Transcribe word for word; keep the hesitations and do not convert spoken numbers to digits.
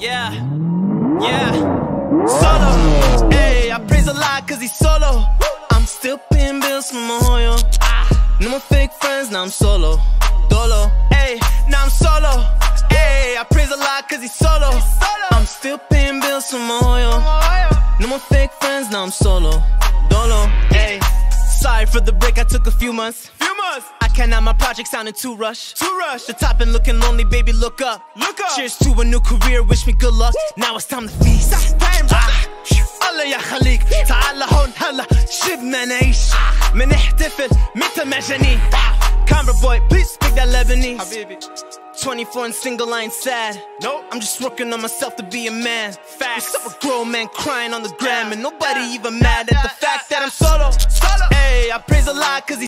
Yeah, yeah. Solo, ayy, I praise Allah cause he's solo. I'm still paying bills from my hoyo. No more fake friends, now I'm solo. Dolo, ayy, now I'm solo. Ayy, I praise Allah cause he's solo. I'm still paying bills from my hoyo. No more fake friends, now I'm solo. Dolo, ayy. Sorry for the break, I took a few months. Few months. I cannot, my project sounding too rushed. Too rushed. The top and looking lonely, baby, look up. Look up. Cheers to a new career, wish me good luck. Now it's time to feast. Time. الله يخليك تعال هون هلا شبنا نعيش منحتفل متى مجانين. Convert boy, please speak that Lebanese. Habibi. twenty-four and single, I ain't sad. Nope. I'm just working on myself to be a man. Facts. Stop a grown man crying on the gram, and nobody even mad at the fact that I'm solo. Solo. Ayy, I praise Allah cause he